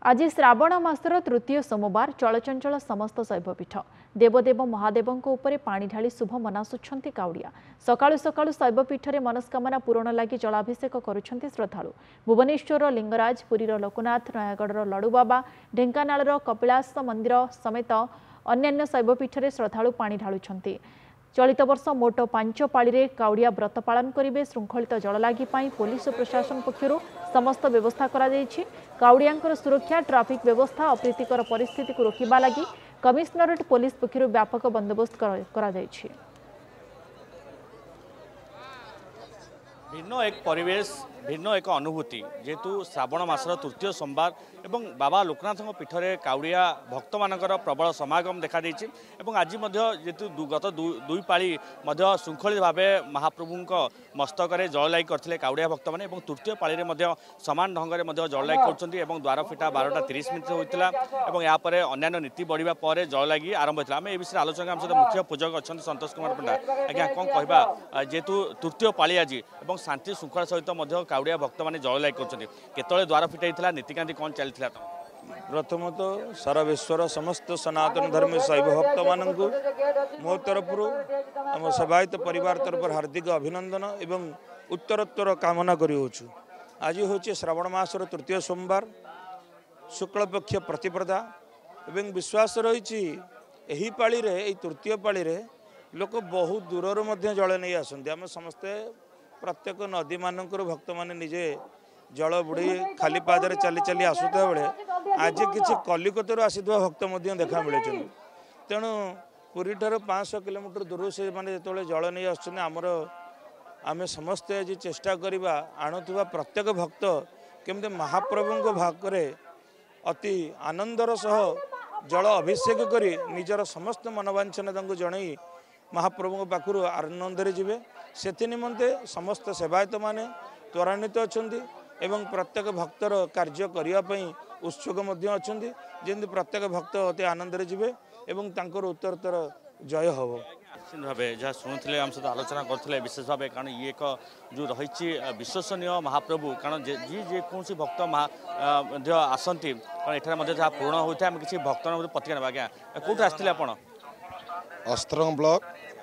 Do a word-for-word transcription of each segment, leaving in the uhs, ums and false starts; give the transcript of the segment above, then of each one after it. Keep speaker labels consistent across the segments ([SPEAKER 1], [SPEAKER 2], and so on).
[SPEAKER 1] आज श्रावण मासर तृतीय सोमवार चलचंचल समस्त शैवपीठ देवदेव महादेवों उपरे पानी ढाली शुभ मनासुंट काउड़िया सकाळु सकाळु शैवपीठ में मनस्कामना पूरण लगी जलाभिषेक करुछंती श्रद्धालु। भुवनेश्वर लिंगराज, पुरीर लोकनाथ, नयागढ़ लडुबाबा, ढेंकानाळर कपिलास मंदिर समेत अन्यान्य शैवपीठ में श्रद्धालु पानी ढालुछंती। चलित वर्ष मोट पांच पाड़ी काउड़िया व्रत पालन करेंगे। श्रृंखलित जललागी पुलिस प्रशासन पक्षर समस्त व्यवस्था करा जायछि। काउड़ियांकर सुरक्षा, ट्राफिक व्यवस्था, अप्रीतिकर परिस्थिति को रोकवा लगी कमिश्नरेट पुलिस पक्षर व्यापक बंदोबस्त करा जायछि।
[SPEAKER 2] भिन्न एक परिवेश, भिन्न एक अनुभूति जेहेतु श्रावण मासर तृतीय सोमवार एवं बाबा लोकनाथ पीठ में काउड़िया भक्त मानकर प्रबल समागम देखा देछि। एवं आज जेहेतु गत दुई पाली श्रृंखलित भाव महाप्रभु मस्तक जललागी करते काउड़िया भक्त मैंने तृतीय पाली में सामान ढंग से जललागी कर द्वार फिटा बारटा तीस मिनिट होता है। यापर अन्य नीति बढ़िया पर जललागी आरंभ होता है। ए विषय आलोचना आम सहित मुख्य पूजक अच्छा संतोष कुमार पंडा। आज्ञा कौन कह जेहेतु तृतीय पाली आज और शांति श्रृंखला सहित काउड़िया भक्त मैंने जललागी कर द्वार फिटा नीतिकांति कौन चलता?
[SPEAKER 3] प्रथमत सारा विश्वर समस्त सनातन धर्म शैव भक्त मानक मो तरफ आम सेवायत परिवार तरफ हार्दिक अभिनंदन एवं उत्तरोत्तर कामना करूँ। आज हूँ श्रावण मासर तृतीय सोमवार शुक्ल पक्ष प्रतिपदा एवं विश्वास रही पाली रे तृतीय पाली रे लोक बहुत दूर जल नहीं आसते। आम समस्ते प्रत्येक नदी मानक भक्त मैंने निजे जल बुड़ी खाली पादरे चली चली आसुता बेले आज किसी कलिकतार आसीवा भक्त देखा मिले। तेणु पुरी ठार पाँच सौ किलोमीटर दूर से मैंने जो जल नहीं आमर आम समस्ते आज चेष्टा करवा आणुवा प्रत्येक भक्त केमती महाप्रभु भागरे अति आनंदर सह जल अभिषेक कर निजर समस्त मनोवांछना जन महाप्रभु पाखु आनंदे जीवे। से निमंते समस्त सेवायत माने त्वरान्वित अच्छा एवं प्रत्येक भक्तर कार्य करने उत्सुक अच्छा जमी प्रत्येक भक्त अति आनंद जीवे एवं तांकर उत्तरोत्तर जय हम।
[SPEAKER 2] निश्चित भाव जहाँ शुणुले आम सहित आलोचना करते विशेष भाव कारण ये एक जो रही विश्वसनीय महाप्रभु कारण जी जेकोसी भक्त आसती कारण एठार जहाँ पूर्ण होता है किसी भक्त प्रतिक्रिया ना। आज्ञा कौट आसते आप?
[SPEAKER 4] अस्त्रंग ब्लॉक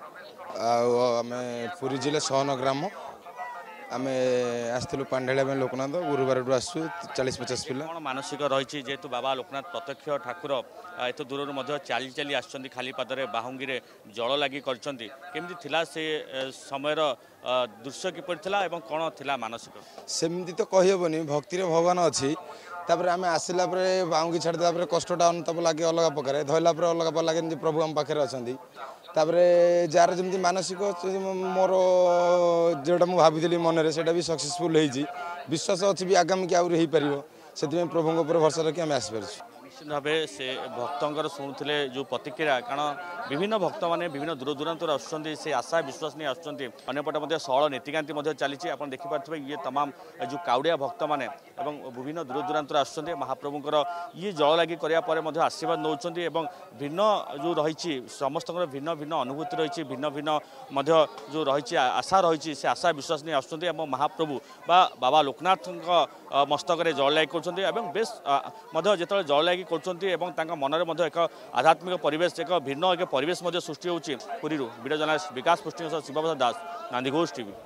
[SPEAKER 4] आम पुरी जिले सहन ग्राम आम आसलु पांढाड़ा में लोकनाथ गुरुवार आसू चालीस पचास पिला
[SPEAKER 2] कौन मानसिक रही जेहेतु बाबा लोकनाथ प्रत्यक्ष ठाकुर एत दूर चली चली आस खाली पादरे बाहुंगी जल लगी करमती थिला से समय दृश्य किपर थिला एवं कौन थिला मानसिक
[SPEAKER 4] सेमती तो कहीहबनी भक्तिर भगवान अच्छी तापर आम आसला बाहुंगी छाड़देला कष्टा अनुताप लगे अलग प्रकार धरला अलग लगे प्रभु आम पाखे अच्छा तापरे जार जमी मानसिक मोर जोटा मुझे भाभी मन से भी सक्सेसफुल होती विश्वास अच्छी भी आगामी कि आउरी हो पार से प्रभु उपर भरसा रखी आम आसपार।
[SPEAKER 2] निश्चित भाव से भक्तर शुणुले जो प्रतिक्रिया कारण विभिन्न भक्त मैंने विभिन्न दूर दूरांतर आसुँच से आशा विश्वास नहीं आसपटे सहल नीतिकांति चली आप देखिपे ये तमाम जो काउड़िया भक्त मैंने विभिन्न दूर दूरांतर आसुँच महाप्रभुंर ये जल लगी करापर आशीर्वाद नौ भिन्न जो रही समस्त भिन्न भिन्न अनुभूति रही भिन्न भिन्न जो रही आशा रही से आशा विश्वास नहीं आसुँच महाप्रभु बा बाबा लोकनाथ मस्तक जल लगी कर बेस जो जल लगी कर मनरे एक आध्यात्मिक परिवेश एक भिन्न एक परिवेश सृष्टि होती। पुरी वीडियो जर्नलिस्ट विकास पृष्टि शिवप्रसाद दास, नांदीघोष टीवी।